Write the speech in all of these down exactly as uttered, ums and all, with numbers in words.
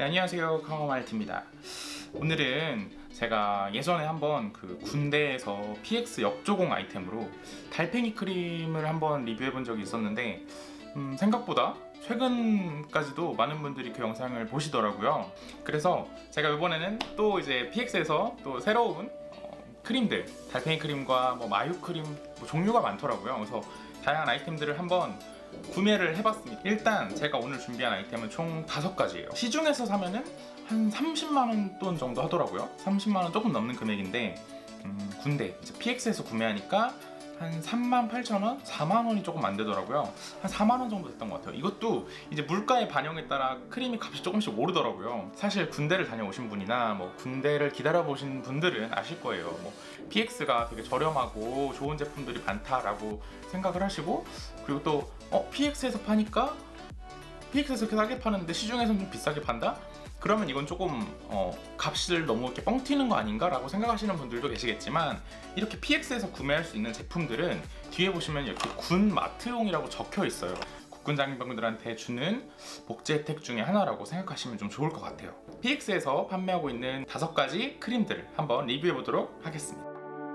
네, 안녕하세요, 카오말트입니다. 오늘은 제가 예전에 한번 그 군대에서 피엑스 역조공 아이템으로 달팽이 크림을 한번 리뷰해 본 적이 있었는데 음, 생각보다 최근까지도 많은 분들이 그 영상을 보시더라고요. 그래서 제가 이번에는 또 이제 피엑스에서 또 새로운 어, 크림들, 달팽이 크림과 뭐 마유 크림 뭐 종류가 많더라고요. 그래서 다양한 아이템들을 한번 구매를 해봤습니다. 일단 제가 오늘 준비한 아이템은 총 다섯 가지예요. 시중에서 사면은 한 삼십만 원 돈 정도 하더라고요. 삼십만 원 조금 넘는 금액인데 음, 군대 이제 피엑스에서 구매하니까 한 삼만 팔천 원, 사만 원이 조금 안 되더라고요. 한 사만 원 정도 됐던 것 같아요. 이것도 이제 물가의 반영에 따라 크림이 값이 조금씩 오르더라고요. 사실 군대를 다녀오신 분이나 뭐 군대를 기다려보신 분들은 아실 거예요. 뭐 피엑스가 되게 저렴하고 좋은 제품들이 많다라고 생각을 하시고, 그리고 또 어, 피엑스에서 파니까 피엑스에서 이렇게 싸게 파는데 시중에서는 좀 비싸게 판다? 그러면 이건 조금 어, 값을 너무 이렇게 뻥 튀는 거 아닌가? 라고 생각하시는 분들도 계시겠지만, 이렇게 피엑스에서 구매할 수 있는 제품들은 뒤에 보시면 이렇게 군 마트용이라고 적혀 있어요. 국군 장병들한테 주는 복지 혜택 중에 하나라고 생각하시면 좀 좋을 것 같아요. 피엑스에서 판매하고 있는 다섯 가지 크림들을 한번 리뷰해 보도록 하겠습니다.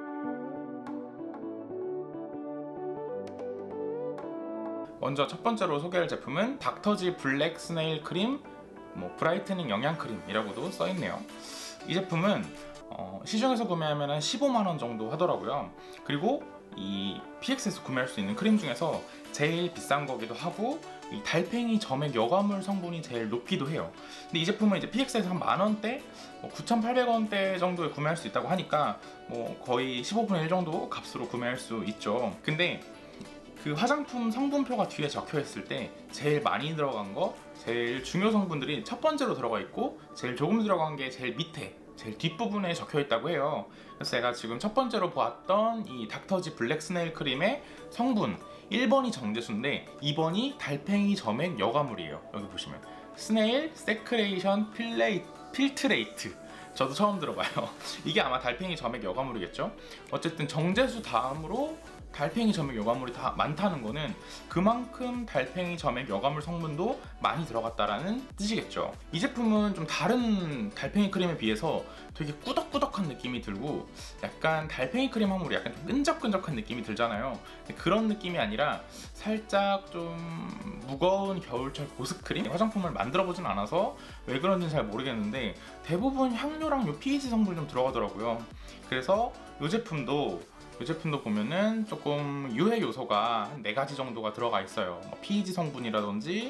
먼저 첫 번째로 소개할 제품은 닥터지 블랙 스네일 크림 뭐 브라이트닝 영양 크림이라고도 써있네요. 이 제품은 어, 시중에서 구매하면 한 십오만 원 정도 하더라고요. 그리고 이 피엑스에서 구매할 수 있는 크림 중에서 제일 비싼 거기도 하고, 이 달팽이 점액 여과물 성분이 제일 높기도 해요. 근데 이 제품은 이제 피엑스에서 한 만 원대, 뭐 구천팔백 원대 정도에 구매할 수 있다고 하니까 뭐 거의 십오분의 일 정도 값으로 구매할 수 있죠. 근데 그 화장품 성분표가 뒤에 적혀 있을 때 제일 많이 들어간 거, 제일 중요 성분들이 첫 번째로 들어가 있고 제일 조금 들어간 게 제일 밑에, 제일 뒷부분에 적혀 있다고 해요. 그래서 제가 지금 첫 번째로 보았던 이 닥터지 블랙 스네일 크림의 성분 일 번이 정제수인데 이 번이 달팽이 점액 여과물이에요. 여기 보시면 스네일 세크레이션 필레이, 필트레이트, 저도 처음 들어봐요. 이게 아마 달팽이 점액 여과물이겠죠? 어쨌든 정제수 다음으로 달팽이 점액 여과물이 다 많다는 거는 그만큼 달팽이 점액 여과물 성분도 많이 들어갔다라는 뜻이겠죠. 이 제품은 좀 다른 달팽이 크림에 비해서 되게 꾸덕꾸덕한 느낌이 들고, 약간 달팽이 크림 하면 우리 약간 좀 끈적끈적한 느낌이 들잖아요. 그런 느낌이 아니라 살짝 좀 무거운 겨울철 보습크림? 화장품을 만들어 보진 않아서 왜 그런지는 잘 모르겠는데 대부분 향료랑 요 피에이치 성분이 좀 들어가더라고요. 그래서 이 제품도 이 제품도 보면은 조금 유해 요소가 한 네 가지 정도가 들어가 있어요. 뭐 피이지 성분이라든지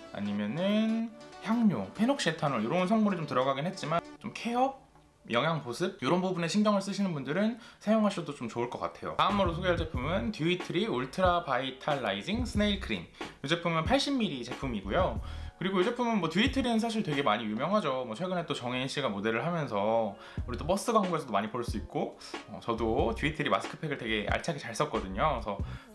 아니면은 향료, 페녹시에탄올 이런 성분이 좀 들어가긴 했지만 좀 케어, 영양 보습 이런 부분에 신경을 쓰시는 분들은 사용하셔도 좀 좋을 것 같아요. 다음으로 소개할 제품은 듀이트리 울트라 바이탈라이징 스네일 크림. 이 제품은 팔십 밀리리터 제품이고요. 그리고 이 제품은 뭐 듀이트리는 사실 되게 많이 유명하죠. 뭐 최근에 또 정혜인 씨가 모델을 하면서 우리 또 버스 광고에서도 많이 볼 수 있고, 어, 저도 듀이트리 마스크팩을 되게 알차게 잘 썼거든요. 그래서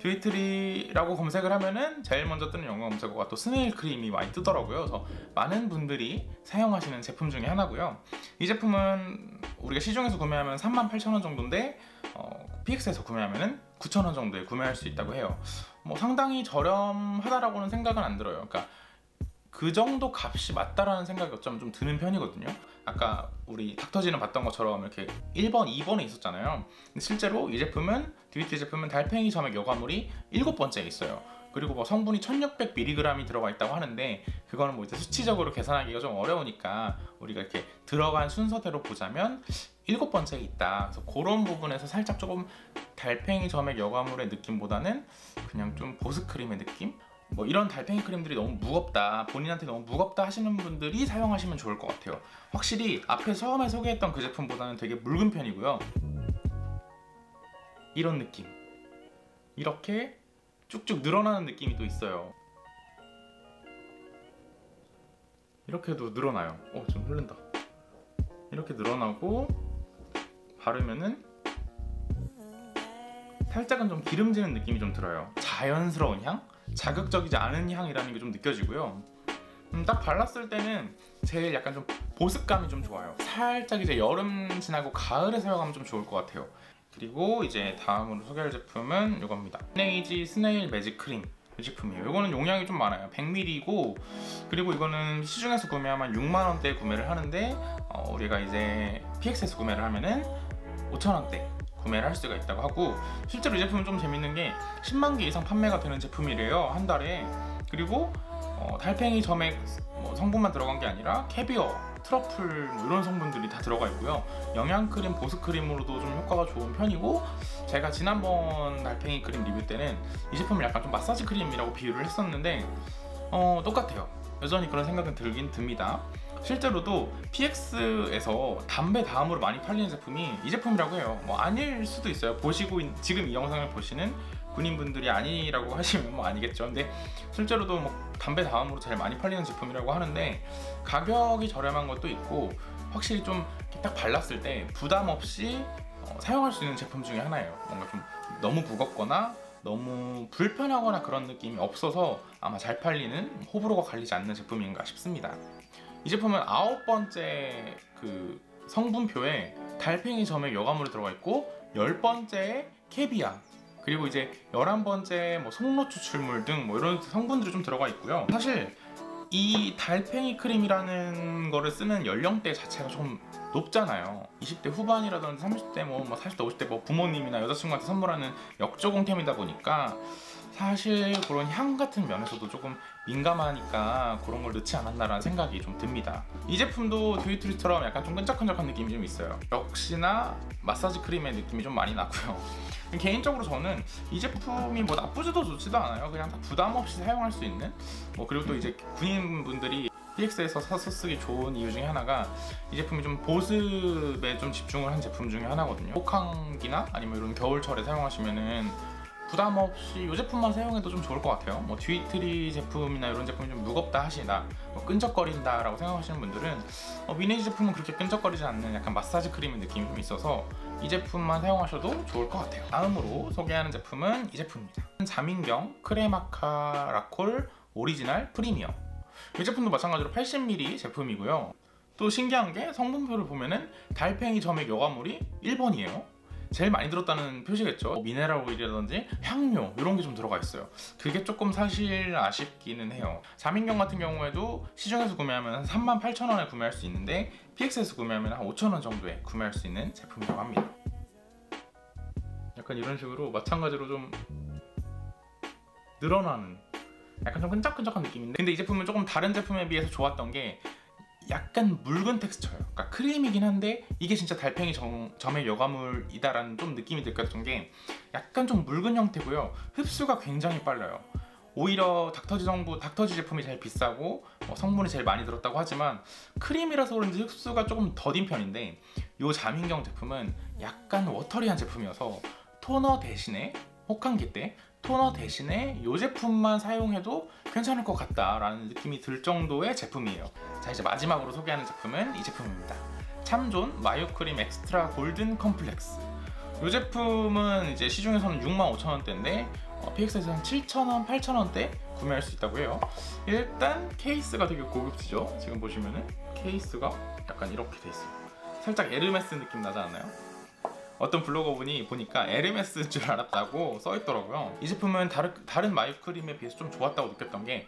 듀이트리라고 검색을 하면은 제일 먼저 뜨는 영어 검색어가 또 스네일 크림이 많이 뜨더라고요. 그래서 많은 분들이 사용하시는 제품 중에 하나고요. 이 제품은 우리가 시중에서 구매하면 삼만 팔천 원 정도인데 어, 피엑스에서 구매하면 구천 원 정도에 구매할 수 있다고 해요. 뭐 상당히 저렴하다라고는 생각은 안 들어요. 그러니까 그 정도 값이 맞다라는 생각이 어쩌면 좀 드는 편이거든요. 아까 우리 닥터지는 봤던 것처럼 이렇게 일 번, 이 번에 있었잖아요. 근데 실제로 이 제품은, 듀이트리 제품은 달팽이 점액 여과물이 일곱 번째에 있어요. 그리고 뭐 성분이 천육백 밀리그램이 들어가 있다고 하는데 그거는 뭐 이제 수치적으로 계산하기가 좀 어려우니까 우리가 이렇게 들어간 순서대로 보자면 일곱 번째에 있다. 그래서 그런 부분에서 살짝 조금 달팽이 점액 여과물의 느낌보다는 그냥 좀 보습크림의 느낌? 뭐 이런 달팽이 크림들이 너무 무겁다, 본인한테 너무 무겁다 하시는 분들이 사용하시면 좋을 것 같아요. 확실히 앞에 처음에 소개했던 그 제품보다는 되게 묽은 편이고요. 이런 느낌, 이렇게 쭉쭉 늘어나는 느낌이 또 있어요. 이렇게도 늘어나요. 어, 좀 흐른다. 이렇게 늘어나고 바르면은 살짝은 좀 기름지는 느낌이 좀 들어요. 자연스러운 향? 자극적이지 않은 향이라는 게 좀 느껴지고요. 음, 딱 발랐을 때는 제일 약간 좀 보습감이 좀 좋아요. 살짝 이제 여름 지나고 가을에 사용하면 좀 좋을 것 같아요. 그리고 이제 다음으로 소개할 제품은 이겁니다. 티네이지 스네일 매직 크림. 이 제품이에요. 이거는 용량이 좀 많아요. 백 밀리리터고 그리고 이거는 시중에서 구매하면 육만 원대에 구매를 하는데 어, 우리가 이제 피엑스에서 구매를 하면은 오천 원대 구매를 할 수가 있다고 하고, 실제로 이 제품은 좀 재밌는 게 십만 개 이상 판매가 되는 제품이래요, 한 달에. 그리고 어, 달팽이 점액 뭐 성분만 들어간 게 아니라 캐비어, 트러플 뭐 이런 성분들이 다 들어가 있고요. 영양크림, 보습크림으로도 좀 효과가 좋은 편이고, 제가 지난번 달팽이 크림 리뷰 때는 이 제품을 약간 좀 마사지 크림이라고 비유를 했었는데 어, 똑같아요. 여전히 그런 생각은 들긴 듭니다. 실제로도 피엑스에서 담배 다음으로 많이 팔리는 제품이 이 제품이라고 해요. 뭐 아닐 수도 있어요. 보시고 지금 이 영상을 보시는 군인분들이 아니라고 하시면 뭐 아니겠죠. 근데 실제로도 뭐 담배 다음으로 제일 많이 팔리는 제품이라고 하는데, 가격이 저렴한 것도 있고 확실히 좀 딱 발랐을 때 부담 없이 어, 사용할 수 있는 제품 중에 하나예요. 뭔가 좀 너무 무겁거나 너무 불편하거나 그런 느낌이 없어서 아마 잘 팔리는, 호불호가 갈리지 않는 제품인가 싶습니다. 이 제품은 아홉 번째 그 성분표에 달팽이 점액 여과물이 들어가 있고, 열 번째에 캐비아, 그리고 이제 열한 번째 뭐 송로 추출물 등 뭐 이런 성분들이 좀 들어가 있고요. 사실 이 달팽이 크림이라는 거를 쓰는 연령대 자체가 좀 높잖아요. 이십 대 후반이라든지 삼십 대 뭐, 뭐 사십 대 오십 대 뭐 부모님이나 여자친구한테 선물하는 역조공템이다 보니까 사실 그런 향 같은 면에서도 조금 민감하니까 그런 걸 넣지 않았나라는 생각이 좀 듭니다. 이 제품도 듀이트리처럼 약간 좀 끈적끈적한 느낌이 좀 있어요. 역시나 마사지 크림의 느낌이 좀 많이 나고요. 개인적으로 저는 이 제품이 뭐 나쁘지도 좋지도 않아요. 그냥 다 부담 없이 사용할 수 있는, 뭐 그리고 또 이제 군인분들이 피엑스에서 사서 쓰기 좋은 이유 중에 하나가 이 제품이 좀 보습에 좀 집중을 한 제품 중에 하나거든요. 혹한기나 아니면 이런 겨울철에 사용하시면은 부담 없이 이 제품만 사용해도 좀 좋을 것 같아요. 뭐 듀이트리 제품이나 이런 제품이 좀 무겁다 하시나, 뭐 끈적거린다 라고 생각하시는 분들은 어, 미네즈 제품은 그렇게 끈적거리지 않는 약간 마사지 크림의 느낌이 좀 있어서 이 제품만 사용하셔도 좋을 것 같아요. 다음으로 소개하는 제품은 이 제품입니다. 자민경 크레마카 라콜 오리지널 프리미엄. 이 제품도 마찬가지로 팔십 밀리리터 제품이고요. 또 신기한 게 성분표를 보면은 달팽이 점액 여과물이 일 번이에요. 제일 많이 들었다는 표시겠죠. 미네랄 오일이라든지 향료 이런 게 좀 들어가 있어요. 그게 조금 사실 아쉽기는 해요. 자민경 같은 경우에도 시중에서 구매하면 삼만 팔천 원에 구매할 수 있는데 피엑스에서 구매하면 한 오천 원 정도에 구매할 수 있는 제품이라고 합니다. 약간 이런 식으로 마찬가지로 좀 늘어나는, 약간 좀 끈적끈적한 느낌인데, 근데 이 제품은 조금 다른 제품에 비해서 좋았던 게 약간 묽은 텍스처예요. 그러니까 크림이긴 한데 이게 진짜 달팽이 점, 점액 여과물이다라는 좀 느낌이 들었던 게 약간 좀 묽은 형태고요. 흡수가 굉장히 빨라요. 오히려 닥터지 성분, 닥터지 제품이 제일 비싸고 어, 성분이 제일 많이 들었다고 하지만 크림이라서 그런지 흡수가 조금 더딘 편인데, 이 자민경 제품은 약간 워터리한 제품이어서 토너 대신에, 혹한기 때 토너 대신에 이 제품만 사용해도 괜찮을 것 같다라는 느낌이 들 정도의 제품이에요. 자, 이제 마지막으로 소개하는 제품은 이 제품입니다. 참존 마요크림 엑스트라 골든 컴플렉스. 이 제품은 이제 시중에서는 육만 오천 원대인데 어, 피엑스에서는 칠천 원, 팔천 원대 구매할 수 있다고 해요. 일단 케이스가 되게 고급지죠. 지금 보시면은 케이스가 약간 이렇게 돼 있어요. 살짝 에르메스 느낌 나지 않나요? 어떤 블로거분이 보니까 에르메스인 줄 알았다고 써있더라고요. 이 제품은 다른, 다른 마요 크림에 비해서 좀 좋았다고 느꼈던 게,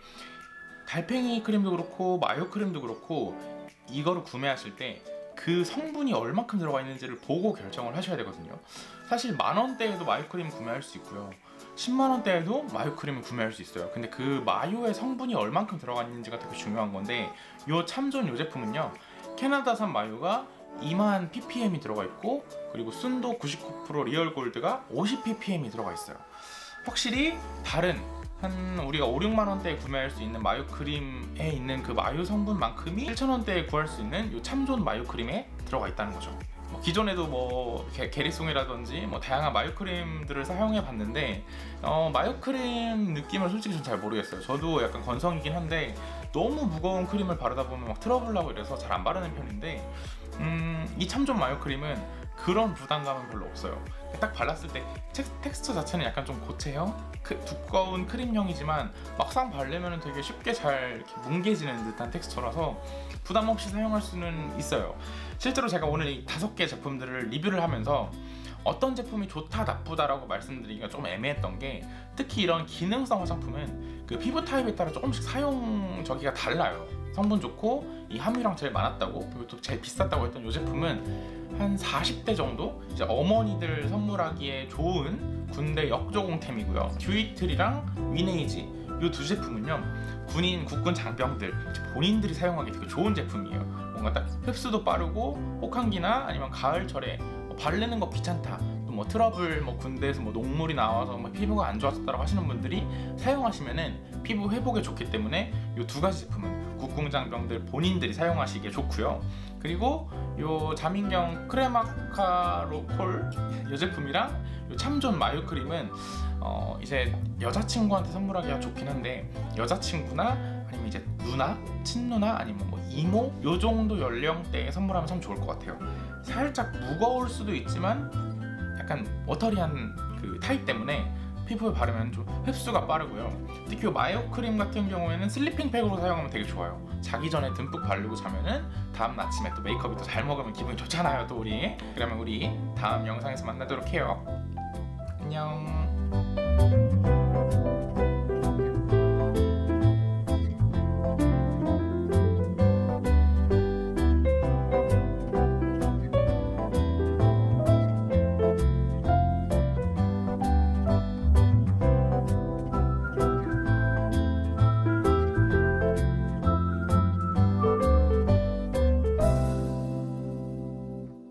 달팽이 크림도 그렇고 마요 크림도 그렇고 이거를 구매하실 때 그 성분이 얼마큼 들어가 있는지를 보고 결정을 하셔야 되거든요. 사실 만 원대에도 마요 크림 구매할 수 있고요, 십만 원대에도 마요 크림을 구매할 수 있어요. 근데 그 마요의 성분이 얼만큼 들어가 있는지가 되게 중요한 건데, 이 참존 이 제품은요, 캐나다산 마요가 이만 피피엠이 들어가 있고, 그리고 순도 구십구 퍼센트 리얼 골드가 오십 피피엠이 들어가 있어요. 확실히 다른 한 우리가 오, 육만 원대에 구매할 수 있는 마요 크림에 있는 그 마요 성분만큼이 칠천 원대에 구할 수 있는 이 참존 마요 크림에 들어가 있다는 거죠. 뭐 기존에도 뭐 게, 게리송이라든지 뭐 다양한 마요 크림들을 사용해 봤는데 어, 마요 크림 느낌을 솔직히 좀 잘 모르겠어요. 저도 약간 건성이긴 한데 너무 무거운 크림을 바르다 보면 막 트러블 나고 이래서 잘 안 바르는 편인데, 음, 이 참존 마요 크림은 그런 부담감은 별로 없어요. 딱 발랐을 때 텍스처 자체는 약간 좀 고체형? 그 두꺼운 크림형이지만 막상 바르면 되게 쉽게 잘 이렇게 뭉개지는 듯한 텍스처라서 부담 없이 사용할 수는 있어요. 실제로 제가 오늘 이 다섯 개 제품들을 리뷰를 하면서 어떤 제품이 좋다 나쁘다라고 말씀드리기가 조금 애매했던 게, 특히 이런 기능성 화장품은 그 피부 타입에 따라 조금씩 사용 저기가 달라요. 성분 좋고 이 함유량 제일 많았다고, 그리고 또 제일 비쌌다고 했던 이 제품은 한 사십 대 정도 이제 어머니들 선물하기에 좋은 군대 역조공템이고요. 듀이틀이랑 위네이지 이 두 제품은요, 군인, 국군 장병들 본인들이 사용하기 되게 좋은 제품이에요. 뭔가 딱 흡수도 빠르고 혹한기나 아니면 가을철에 뭐 바르는 거 귀찮다, 또 뭐 트러블, 뭐 군대에서 뭐 녹물이 나와서 뭐 피부가 안 좋아졌다고 하시는 분들이 사용하시면은 피부 회복에 좋기 때문에 이 두 가지 제품은 국군 장병들 본인들이 사용하시기에 좋고요. 그리고 요 자민경 크레마카로콜 이 제품이랑 요 참존 마요 크림은 어 이제 여자친구한테 선물하기가 좋긴 한데, 여자친구나 아니면 이제 누나, 친누나 아니면 뭐 이모 요 정도 연령대에 선물하면 참 좋을 것 같아요. 살짝 무거울 수도 있지만 약간 워터리한 그 타입 때문에 피부에 바르면 좀 흡수가 빠르고요. 특히 이 마요 크림 같은 경우에는 슬리핑 팩으로 사용하면 되게 좋아요. 자기 전에 듬뿍 바르고 자면은 다음 아침에 또 메이크업이 또 잘 먹으면 기분이 좋잖아요, 또 우리. 그러면 우리 다음 영상에서 만나도록 해요. 안녕.